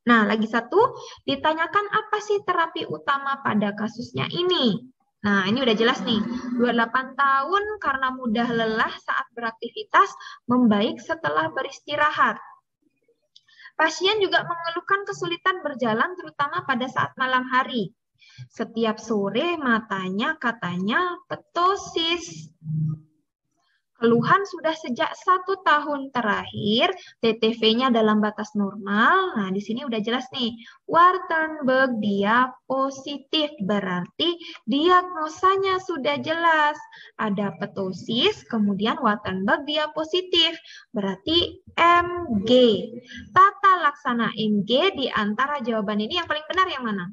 Nah, lagi satu, ditanyakan apa sih terapi utama pada kasusnya ini? Nah, ini udah jelas nih. 28 tahun karena mudah lelah saat beraktivitas, membaik setelah beristirahat. Pasien juga mengeluhkan kesulitan berjalan terutama pada saat malam hari. Setiap sore matanya katanya ptosis. Keluhan sudah sejak 1 tahun terakhir, TTV-nya dalam batas normal. Nah, di sini udah jelas nih, Waardenburg dia positif, berarti diagnosanya sudah jelas. Ada ptosis, kemudian Waardenburg dia positif, berarti MG. Tata laksana MG di antara jawaban ini yang paling benar yang mana?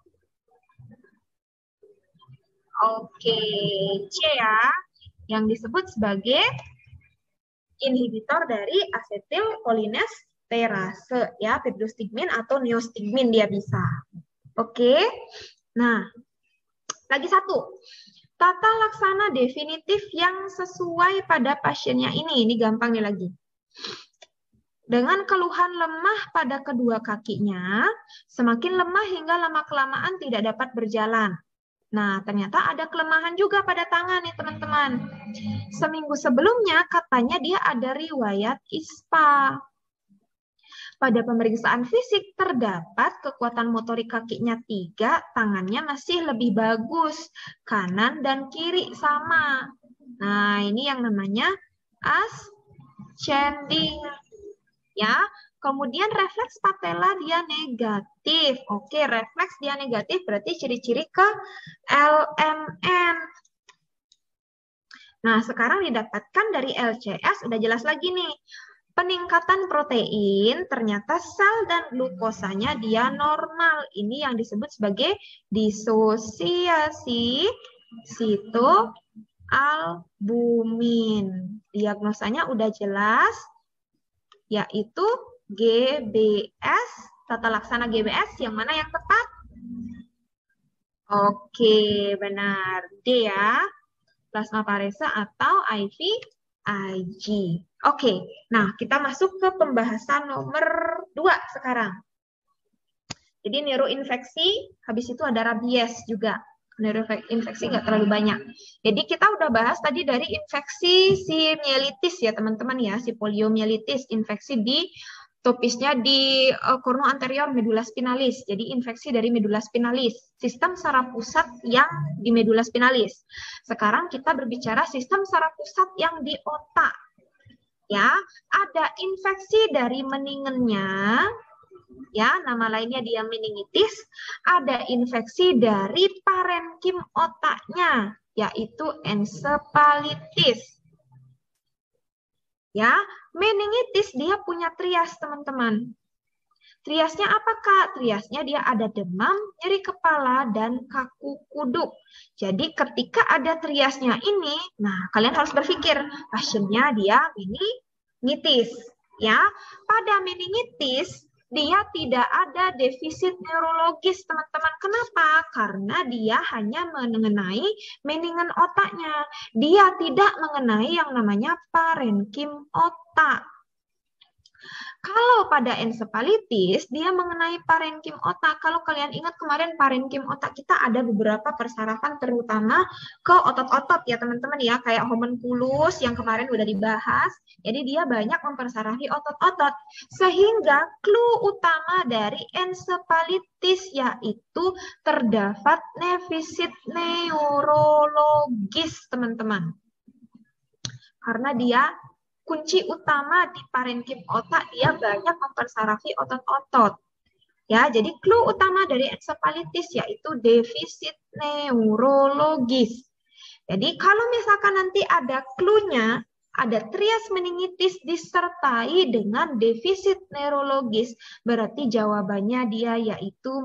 Oke, C ya, yang disebut sebagai inhibitor dari asetilkolinesterase ya, pibdostigmin atau neostigmin dia bisa. Oke. Nah, lagi satu. Tata laksana definitif yang sesuai pada pasiennya ini gampang nih lagi. Dengan keluhan lemah pada kedua kakinya, semakin lemah hingga lama-kelamaan tidak dapat berjalan. Nah, ternyata ada kelemahan juga pada tangan nih teman-teman. Seminggu sebelumnya katanya dia ada riwayat ISPA. Pada pemeriksaan fisik terdapat kekuatan motorik kakinya 3, tangannya masih lebih bagus. Kanan dan kiri sama. Nah, ini yang namanya ascending. Ya, kemudian refleks patella dia negatif. Oke, refleks dia negatif berarti ciri-ciri ke LMN. Nah, sekarang didapatkan dari LCS, udah jelas lagi nih. Peningkatan protein, ternyata sel dan glukosanya dia normal. Ini yang disebut sebagai disosiasi sitoalbumin. Diagnosanya udah jelas, yaitu GBS, tata laksana GBS, yang mana yang tepat? Oke, benar. D ya, plasmaparesa atau IVIG. Oke, nah kita masuk ke pembahasan nomor 2 sekarang. Jadi neuroinfeksi, habis itu ada rabies juga. Neuroinfeksi nggak terlalu banyak. Jadi kita udah bahas tadi dari infeksi si mielitis ya teman-teman ya, si poliomielitis, infeksi di topisnya di korno anterior medula spinalis. Jadi infeksi dari medula spinalis, sistem saraf pusat yang di medula spinalis. Sekarang kita berbicara sistem saraf pusat yang di otak. Ya, ada infeksi dari meningennya, ya, nama lainnya dia meningitis. Ada infeksi dari parenkim otaknya, yaitu ensefalitis. Ya, meningitis dia punya trias, teman-teman. Triasnya apa, Kak? Triasnya dia ada demam, nyeri kepala, dan kaku kuduk. Jadi ketika ada triasnya ini, nah kalian harus berpikir, pasiennya dia meningitis. Ya, pada meningitis, dia tidak ada defisit neurologis, teman-teman. Kenapa? Karena dia hanya mengenai meningen otaknya. Dia tidak mengenai yang namanya parenkim otak. Kalau pada ensefalitis, dia mengenai parenkim otak. Kalau kalian ingat kemarin parenkim otak kita ada beberapa persarafan terutama ke otot-otot ya teman-teman ya. Kayak homunculus yang kemarin udah dibahas. Jadi dia banyak mempersarafi otot-otot. Sehingga clue utama dari ensefalitis yaitu terdapat defisit neurologis teman-teman. Karena dia kunci utama di parenkim otak, dia banyak mempersarafi otot-otot. Ya, jadi clue utama dari ensefalitis yaitu defisit neurologis. Jadi kalau misalkan nanti ada clue-nya, ada trias meningitis disertai dengan defisit neurologis, berarti jawabannya dia yaitu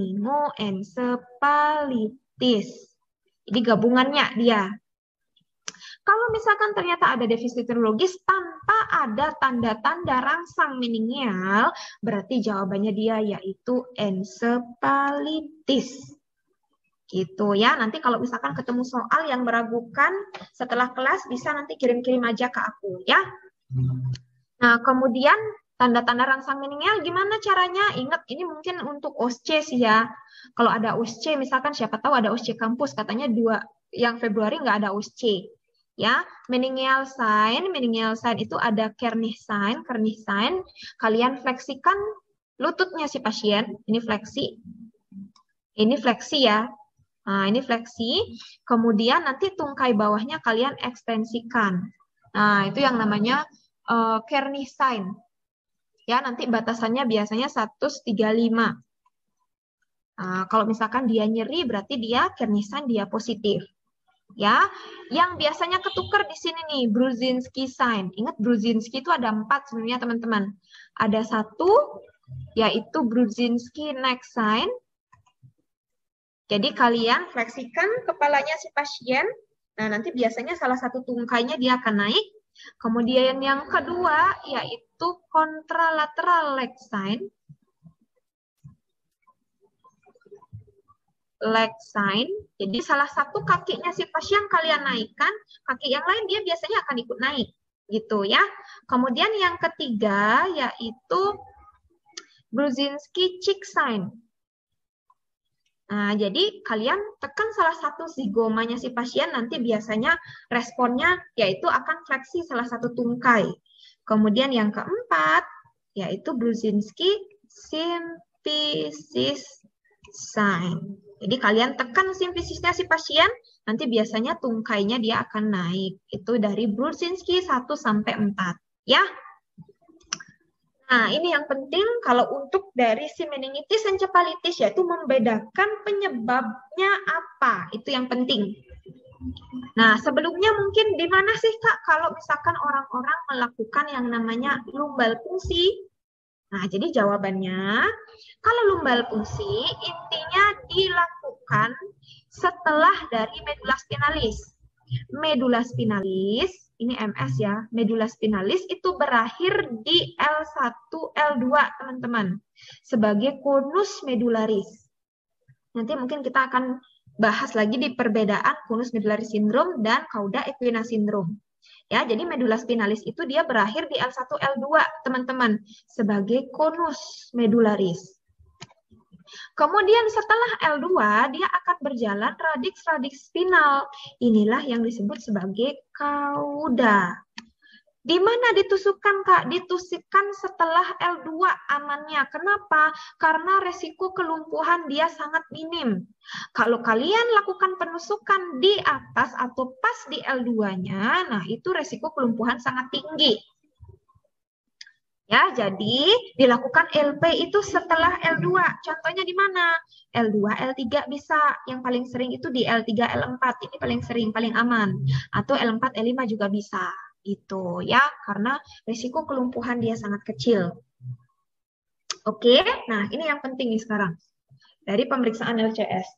meningoensefalitis. Jadi gabungannya dia. Kalau misalkan ternyata ada defisit neurologis tanpa ada tanda-tanda rangsang meningeal, berarti jawabannya dia yaitu ensefalitis. Gitu ya. Nanti kalau misalkan ketemu soal yang meragukan setelah kelas, bisa nanti kirim-kirim aja ke aku ya. Nah, kemudian Tanda-tanda rangsang meningial gimana caranya? Ingat, ini mungkin untuk OSCE sih ya. Kalau ada OSCE, misalkan siapa tahu ada OSCE kampus, katanya yang Februari nggak ada OSCE. Ya, meningial sign itu ada Kernig sign. Kalian fleksikan lututnya si pasien, ini fleksi ya. Nah, ini fleksi, kemudian nanti tungkai bawahnya kalian ekstensikan. Nah, itu yang namanya Kernig sign. Ya, nanti batasannya biasanya 135. Nah, kalau misalkan dia nyeri, berarti dia Kernig sign, dia positif. Ya, yang biasanya ketukar di sini nih, Brudzinski sign. Ingat Brudzinski itu ada 4 sebenarnya teman-teman. Ada 1, yaitu Brudzinski neck sign. Jadi kalian fleksikan kepalanya si pasien. Nah, nanti biasanya salah satu tungkainya dia akan naik. Kemudian yang kedua yaitu contralateral leg sign. Leg sign. Jadi salah satu kakinya si pasien kalian naikkan, kaki yang lain dia biasanya akan ikut naik. Gitu ya. Kemudian yang ketiga yaitu Brudzinski cheek sign. Nah, jadi kalian tekan salah satu zigomanya si pasien, nanti biasanya responnya yaitu akan fleksi salah satu tungkai. Kemudian yang keempat, yaitu Brudzinski symphysis sign. Jadi kalian tekan simfisisnya si pasien, nanti biasanya tungkainya dia akan naik. Itu dari Brudzinski 1 sampai 4. Ya. Nah, ini yang penting kalau untuk dari si meningitis encephalitis, yaitu membedakan penyebabnya apa. Itu yang penting. Nah, sebelumnya mungkin di mana sih, Kak, kalau misalkan orang-orang melakukan yang namanya lumbal fungsi? Nah, jadi jawabannya, kalau lumbal fungsi, intinya dilakukan setelah dari medula spinalis. Medula spinalis, ini MS ya, medula spinalis itu berakhir di L1, L2 teman-teman, sebagai konus medularis. Nanti mungkin kita akan bahas lagi di perbedaan konus medularis sindrom dan cauda equina sindrom. Ya, jadi medula spinalis itu dia berakhir di L1, L2 teman-teman, sebagai konus medularis. Kemudian setelah L2, dia akan berjalan radix spinal. Inilah yang disebut sebagai cauda. Di mana ditusukkan, Kak? Ditusukkan setelah L2 amannya. Kenapa? Karena resiko kelumpuhan dia sangat minim. Kalau kalian lakukan penusukan di atas atau pas di L2-nya, nah itu resiko kelumpuhan sangat tinggi. Ya, jadi dilakukan LP itu setelah L2. Contohnya di mana? L2, L3 bisa. Yang paling sering itu di L3, L4. Ini paling sering, paling aman. Atau L4, L5 juga bisa. Itu ya, karena risiko kelumpuhan dia sangat kecil. Oke, nah ini yang penting nih sekarang. Dari pemeriksaan LCS.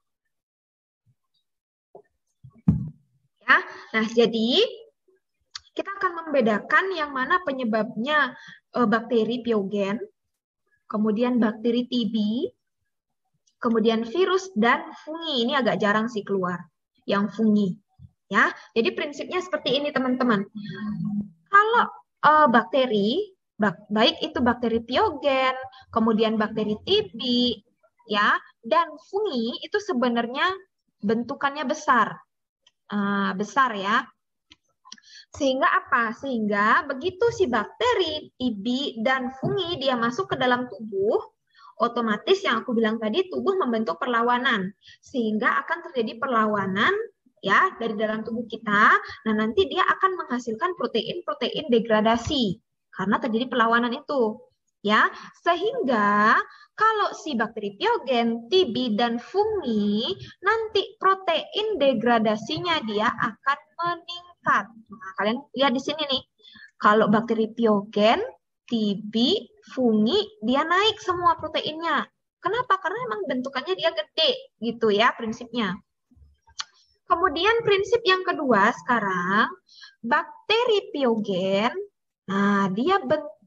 Ya, nah jadi kita akan membedakan yang mana penyebabnya bakteri piogen, kemudian bakteri TB, kemudian virus dan fungi. Ini agak jarang sih keluar yang fungi. Ya, jadi prinsipnya seperti ini teman-teman. Kalau bakteri, baik itu bakteri piogen, kemudian bakteri TB, ya, dan fungi itu sebenarnya bentukannya besar, besar ya. Sehingga apa? Sehingga begitu si bakteri, TB, dan fungi dia masuk ke dalam tubuh, otomatis yang aku bilang tadi tubuh membentuk perlawanan. Sehingga akan terjadi perlawanan ya dari dalam tubuh kita. Nah, nanti dia akan menghasilkan protein-protein degradasi karena terjadi perlawanan itu. Ya, sehingga kalau si bakteri piogen, TB, dan fungi, nanti protein degradasinya dia akan meningkat. Nah, kalian lihat di sini nih. Kalau bakteri piogen, TB, fungi, dia naik semua proteinnya. Kenapa? Karena memang bentukannya dia gede, gitu ya prinsipnya. Kemudian prinsip yang kedua sekarang, bakteri piogen, nah dia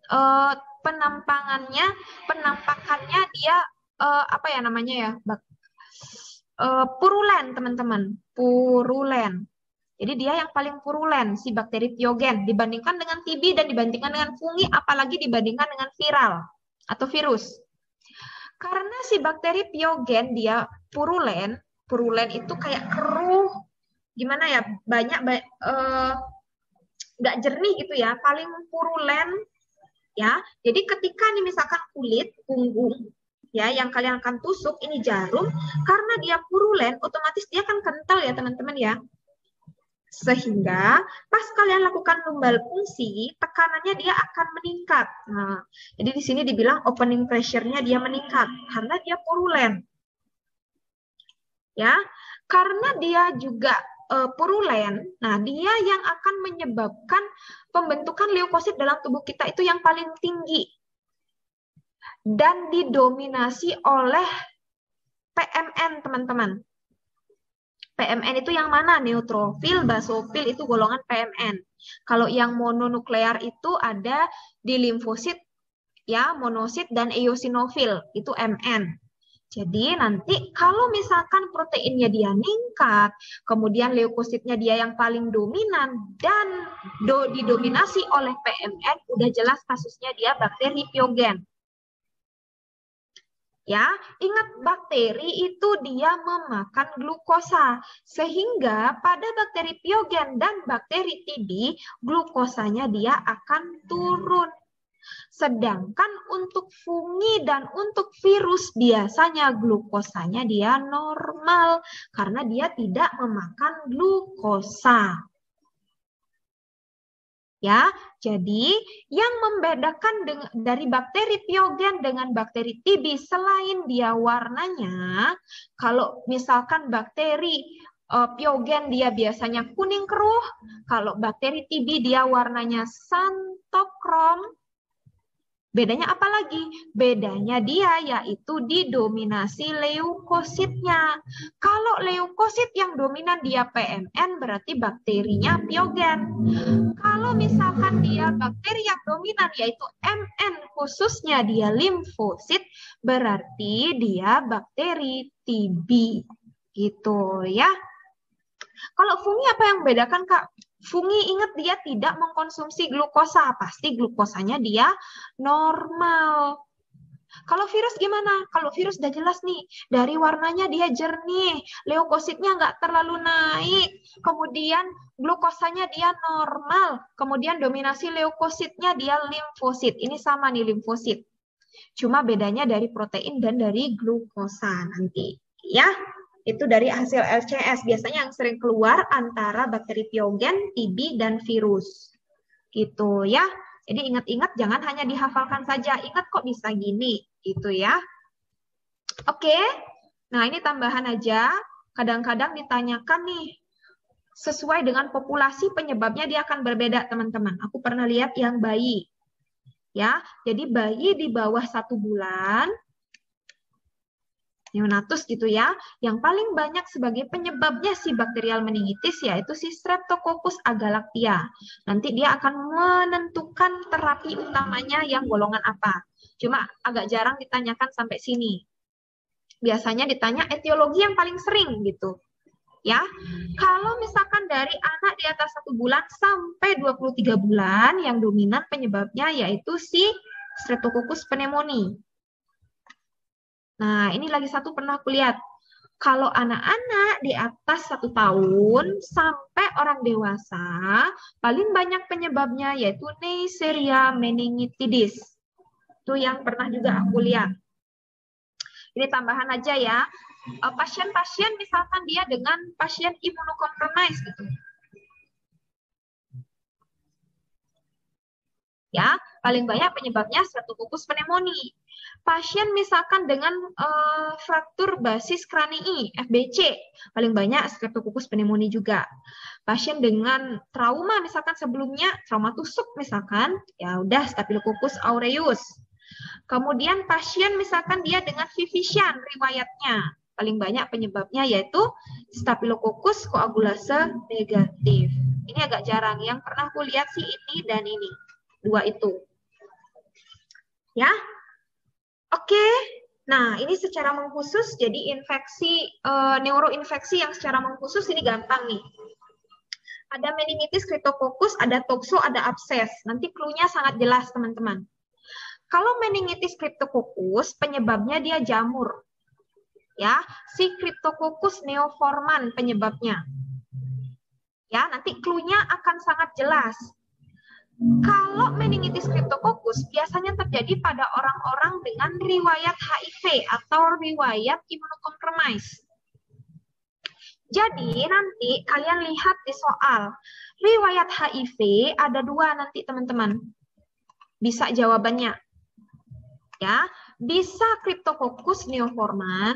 penampakannya dia apa ya namanya ya, purulen teman-teman, purulen. Jadi dia yang paling purulen, si bakteri piogen, dibandingkan dengan TB dan dibandingkan dengan fungi, apalagi dibandingkan dengan viral atau virus. Karena si bakteri piogen dia purulen, purulen itu kayak keruh, gimana ya, banyak nggak jernih gitu ya, paling purulen ya. Jadi ketika nih misalkan kulit punggung ya yang kalian akan tusuk ini jarum, karena dia purulen, otomatis dia kan kental ya teman-teman ya. Sehingga pas kalian lakukan lumbal fungsi, tekanannya dia akan meningkat. Nah, jadi di sini dibilang opening pressure-nya dia meningkat karena dia purulen. Ya, karena dia juga purulen, nah dia yang akan menyebabkan pembentukan leukosit dalam tubuh kita itu yang paling tinggi dan didominasi oleh PMN, teman-teman. PMN itu yang mana? Neutrofil, basofil itu golongan PMN. Kalau yang mononuklear itu ada di limfosit, ya, monosit dan eosinofil, itu MN. Jadi nanti kalau misalkan proteinnya dia meningkat, kemudian leukositnya dia yang paling dominan dan didominasi oleh PMN, udah jelas kasusnya dia bakteri piogen. Ya, ingat bakteri itu dia memakan glukosa, sehingga pada bakteri piogen dan bakteri TB, glukosanya dia akan turun. Sedangkan untuk fungi dan untuk virus biasanya glukosanya dia normal karena dia tidak memakan glukosa. Ya, jadi yang membedakan dari bakteri piogen dengan bakteri TB selain dia warnanya, kalau misalkan bakteri piogen dia biasanya kuning keruh, kalau bakteri TB dia warnanya santokrom. Bedanya apa lagi? Bedanya dia yaitu didominasi leukositnya. Kalau leukosit yang dominan dia PMN berarti bakterinya piogen. Kalau misalkan dia bakteri yang dominan yaitu MN khususnya dia limfosit berarti dia bakteri TB. Gitu ya. Kalau fungi apa yang membedakan Kak? Fungi ingat dia tidak mengkonsumsi glukosa, pasti glukosanya dia normal. Kalau virus gimana? Kalau virus udah jelas nih, dari warnanya dia jernih, leukositnya nggak terlalu naik, kemudian glukosanya dia normal, kemudian dominasi leukositnya dia limfosit. Ini sama nih limfosit. Cuma bedanya dari protein dan dari glukosa nanti. Ya. Itu dari hasil LCS. Biasanya yang sering keluar antara bakteri piogen, TB, dan virus. Gitu ya. Jadi ingat-ingat jangan hanya dihafalkan saja. Ingat kok bisa gini. Gitu ya. Oke. Nah ini tambahan aja. Kadang-kadang ditanyakan nih. Sesuai dengan populasi penyebabnya dia akan berbeda teman-teman. Aku pernah lihat yang bayi. Ya, jadi bayi di bawah 1 bulan neonatus gitu ya, yang paling banyak sebagai penyebabnya si bakterial meningitis yaitu si Streptococcus agalactia. Nanti dia akan menentukan terapi utamanya yang golongan apa. Cuma agak jarang ditanyakan sampai sini. Biasanya ditanya etiologi yang paling sering gitu. Ya, kalau misalkan dari anak di atas 1 bulan sampai 23 bulan yang dominan penyebabnya yaitu si Streptococcus pneumoniae. Nah, ini lagi satu pernah aku lihat. Kalau anak-anak di atas 1 tahun sampai orang dewasa, paling banyak penyebabnya yaitu Neisseria meningitidis. Itu yang pernah juga aku lihat. Ini tambahan aja ya. Pasien-pasien misalkan dia dengan pasien imunocompromised gitu. Ya, paling banyak penyebabnya Streptococcus pneumoniae. Pasien misalkan dengan fraktur basis kranii, FBC, paling banyak Streptococcus pneumoniae juga. Pasien dengan trauma misalkan sebelumnya, trauma tusuk misalkan, ya udah Staphylococcus aureus. Kemudian pasien misalkan dia dengan Viviscian riwayatnya, paling banyak penyebabnya yaitu Staphylococcus coagulase negatif. Ini agak jarang, yang pernah aku lihat sih ini dan ini. 2 itu. Ya. Oke. Nah, ini secara mengkhusus jadi infeksi neuroinfeksi yang secara mengkhusus ini gampang nih. Ada meningitis, Cryptococcus, ada toxo, ada abses. Nanti clue-nya sangat jelas, teman-teman. Kalau meningitis Cryptococcus, penyebabnya dia jamur. Ya, si Cryptococcus neoforman penyebabnya. Ya, nanti clue-nya akan sangat jelas. Kalau meningitis Cryptococcus biasanya terjadi pada orang-orang dengan riwayat HIV atau riwayat imunokompromis. Jadi nanti kalian lihat di soal, riwayat HIV ada 2 nanti teman-teman. Bisa jawabannya. Ya, bisa Cryptococcus neoforman,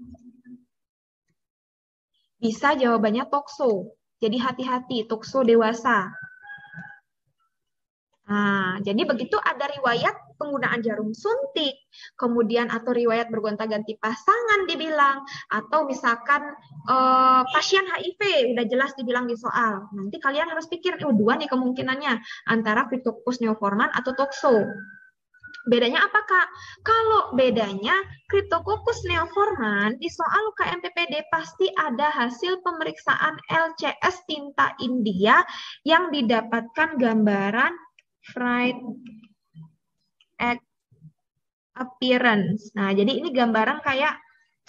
bisa jawabannya toxo. Jadi hati-hati, toxo dewasa. Nah, jadi begitu ada riwayat penggunaan jarum suntik, kemudian atau riwayat bergonta-ganti pasangan dibilang, atau misalkan pasien HIV udah jelas dibilang di soal. Nanti kalian harus pikir, 2 nih kemungkinannya, antara Cryptococcus neoforman atau toxo. Bedanya apa, Kak? Kalau bedanya Cryptococcus neoforman di soal UKM PPD pasti ada hasil pemeriksaan LCS tinta India yang didapatkan gambaran fried egg appearance. Nah, jadi ini gambaran kayak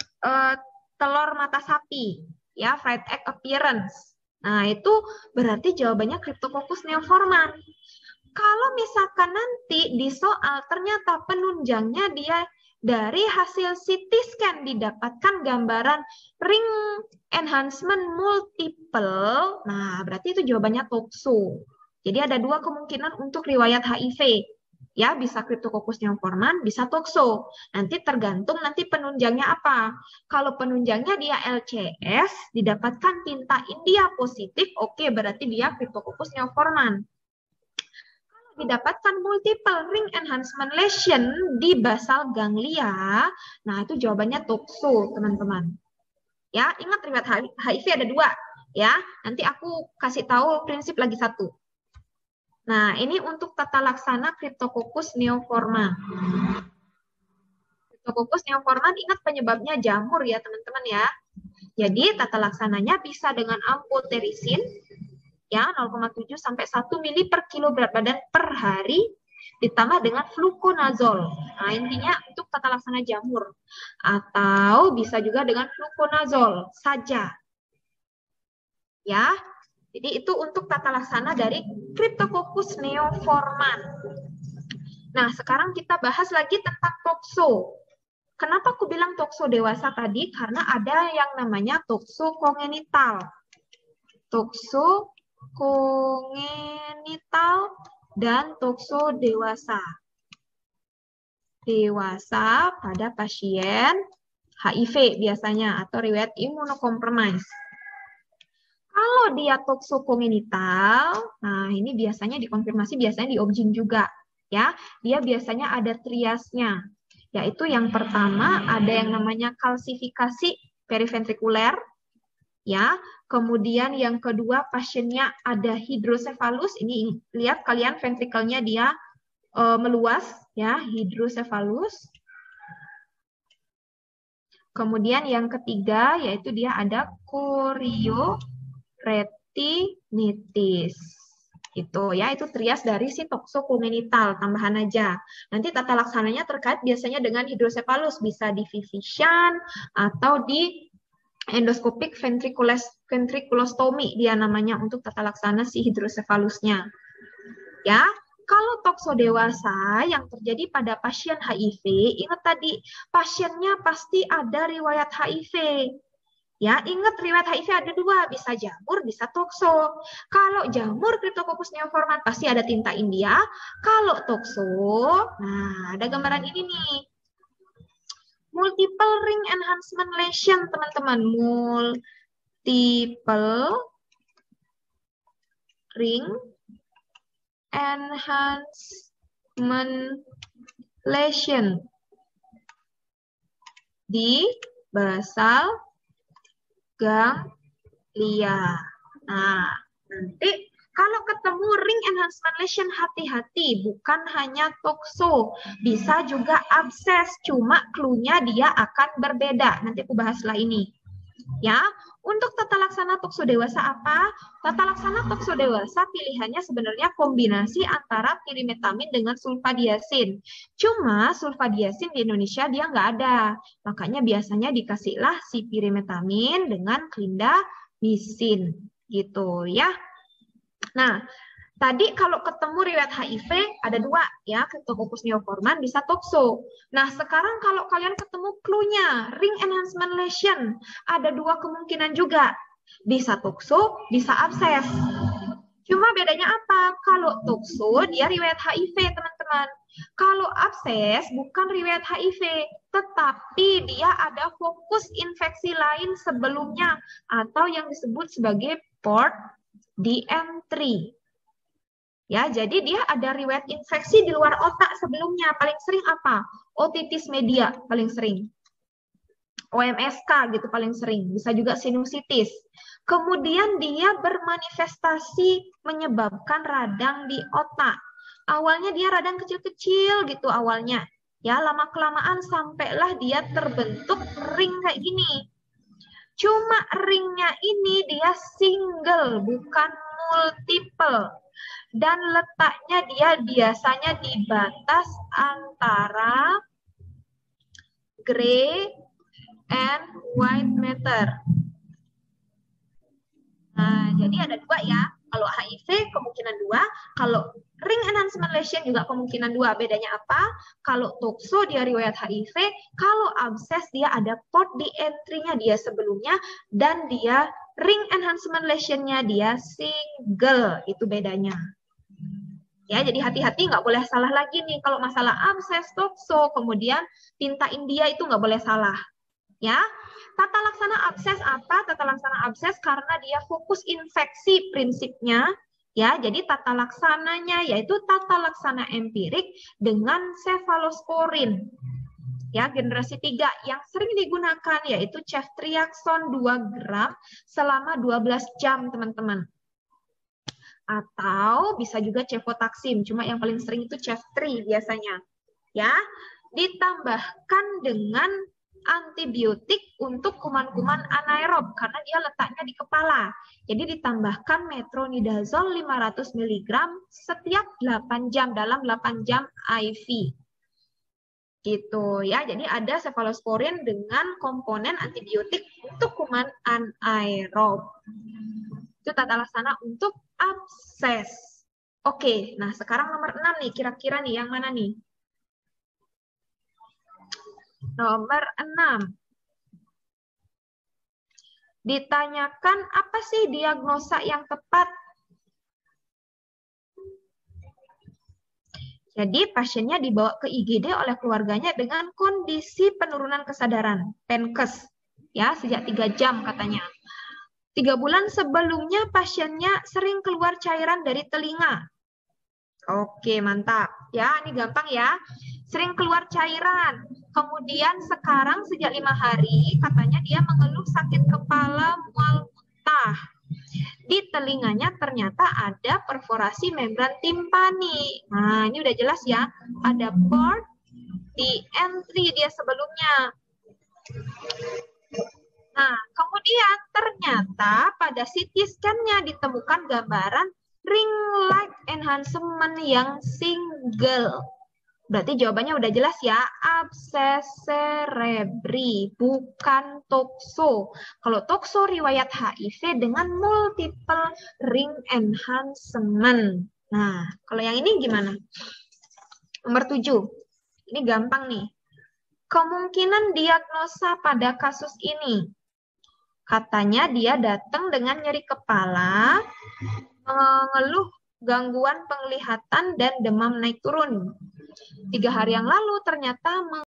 telur mata sapi, ya, fried egg appearance. Nah, itu berarti jawabannya Cryptococcus neoforman. Kalau misalkan nanti di soal ternyata penunjangnya dia dari hasil CT scan didapatkan gambaran ring enhancement multiple, nah berarti itu jawabannya toxo. Jadi ada 2 kemungkinan untuk riwayat HIV. Ya, bisa Cryptococcus neoforman, bisa toxo. Nanti tergantung nanti penunjangnya apa. Kalau penunjangnya dia LCS, didapatkan tinta India positif, oke, berarti dia Cryptococcus neoforman. Kalau didapatkan multiple ring enhancement lesion di basal ganglia, nah itu jawabannya toxo, teman-teman. Ya, ingat riwayat HIV ada 2. Ya, nanti aku kasih tahu prinsip lagi 1. Nah, ini untuk tata laksana Cryptococcus neoforman. Cryptococcus neoforman, ingat penyebabnya jamur ya, teman-teman ya. Jadi, tata laksananya bisa dengan amphotericin, ya, 0,7 sampai 1 mili per kilo berat badan per hari, ditambah dengan fluconazole. Nah, intinya untuk tata laksana jamur. Atau bisa juga dengan fluconazole saja. Ya, jadi itu untuk tata laksana dari Cryptococcus neoforman. Nah, sekarang kita bahas lagi tentang toxo. Kenapa aku bilang toxo dewasa tadi? Karena ada yang namanya toxo kongenital. Toxo kongenital dan toxo dewasa. Dewasa pada pasien HIV biasanya atau riwayat imunokompromis. Kalau dia toxo kongenital, nah ini biasanya dikonfirmasi biasanya di objin juga, ya. Dia biasanya ada triasnya, yaitu yang pertama ada yang namanya kalsifikasi periventrikuler, ya. Kemudian yang kedua pasiennya ada hidrosefalus. Ini lihat kalian ventrikelnya dia meluas, ya, hidrosefalus. Kemudian yang ketiga yaitu dia ada chorioretinitis. Itu ya, itu trias dari si toxo kongenital, tambahan aja. Nanti tata laksananya terkait biasanya dengan hidrosefalus, bisa di Vivian atau di endoscopic ventriculostomy dia namanya untuk tata laksana si hidrosefalusnya. Ya, kalau toxo dewasa yang terjadi pada pasien HIV, ingat tadi pasiennya pasti ada riwayat HIV. Ya, ingat riwayat HIV ada 2, bisa jamur, bisa toxo. Kalau jamur Cryptococcus neoforman pasti ada tinta India. Kalau toxo, nah ada gambaran ini nih. Multiple ring enhancement lesion, teman-teman. Multiple ring enhancement lesion di basal ganglia. Nah, nanti kalau ketemu ring enhancement lesion hati-hati, bukan hanya toxo, bisa juga abses, cuma clue-nya dia akan berbeda. Nanti aku bahas setelah ini. Ya, untuk tata laksana tokso dewasa apa? Tata laksana tokso dewasa pilihannya sebenarnya kombinasi antara pirimetamin dengan sulfadiasin. Cuma sulfadiasin di Indonesia dia nggak ada. Makanya biasanya dikasihlah si pirimetamin dengan clindamycin. Gitu ya. Nah, tadi kalau ketemu riwayat HIV ada dua ya, Cryptococcus neoformans bisa tokso. Nah, sekarang kalau kalian ketemu clue-nya, ring enhancement lesion, ada dua kemungkinan juga. Bisa tokso, bisa abses. Cuma bedanya apa? Kalau tokso dia riwayat HIV, teman-teman. Kalau abses bukan riwayat HIV, tetapi dia ada fokus infeksi lain sebelumnya atau yang disebut sebagai port DM3. Ya, jadi dia ada riwayat infeksi di luar otak sebelumnya. Paling sering apa? Otitis media paling sering. OMSK gitu paling sering. Bisa juga sinusitis. Kemudian dia bermanifestasi menyebabkan radang di otak. Awalnya dia radang kecil-kecil gitu awalnya. Ya, lama-kelamaan sampailah dia terbentuk ring kayak gini. Cuma ringnya ini dia single, bukan multiple. Dan letaknya dia biasanya di batas antara gray and white matter. Nah, jadi ada dua ya. Kalau HIV kemungkinan dua, kalau ring enhancement lesion juga kemungkinan dua. Bedanya apa? Kalau tokso dia riwayat HIV, kalau abses dia ada port di entry-nya dia sebelumnya, dan dia ring enhancement lesion-nya dia single. Itu bedanya. Ya, jadi hati-hati, nggak boleh salah lagi nih. Kalau masalah abses, tokso, kemudian tinta India itu nggak boleh salah. Ya, tata laksana abses apa? Tata laksana abses karena dia fokus infeksi prinsipnya. Ya, jadi tata laksananya yaitu tata laksana empirik dengan cefalosporin. Ya, generasi 3 yang sering digunakan yaitu ceftriaxone 2 gram selama 12 jam, teman-teman. Atau bisa juga cefotaxim, cuma yang paling sering itu ceftri biasanya. Ya, ditambahkan dengan antibiotik untuk kuman-kuman anaerob karena dia letaknya di kepala. Jadi ditambahkan metronidazole 500 mg setiap 8 jam dalam 8 jam IV. Gitu ya. Jadi ada cefalosporin dengan komponen antibiotik untuk kuman anaerob. Itu tata laksana untuk abses. Oke, nah sekarang nomor 6 nih, kira-kira nih yang mana nih? Nomor 6. Ditanyakan apa sih diagnosa yang tepat? Jadi pasiennya dibawa ke IGD oleh keluarganya dengan kondisi penurunan kesadaran, PENKES, ya sejak 3 jam katanya. 3 bulan sebelumnya pasiennya sering keluar cairan dari telinga. Oke, mantap. Ya, ini gampang ya. Sering keluar cairan. Kemudian sekarang sejak 5 hari katanya dia mengeluh sakit kepala, mual muntah. Di telinganya ternyata ada perforasi membran timpani. Nah, ini udah jelas ya. Ada port di entry dia sebelumnya. Nah, kemudian ternyata pada CT scan-nya ditemukan gambaran ring light enhancement yang single. Berarti jawabannya udah jelas ya, abses cerebri, bukan tokso. Kalau tokso riwayat HIV dengan multiple ring enhancement. Nah, kalau yang ini gimana? Nomor 7. Ini gampang nih. Kemungkinan diagnosa pada kasus ini. Katanya dia datang dengan nyeri kepala, mengeluh gangguan penglihatan dan demam naik turun. 3 hari yang lalu ternyata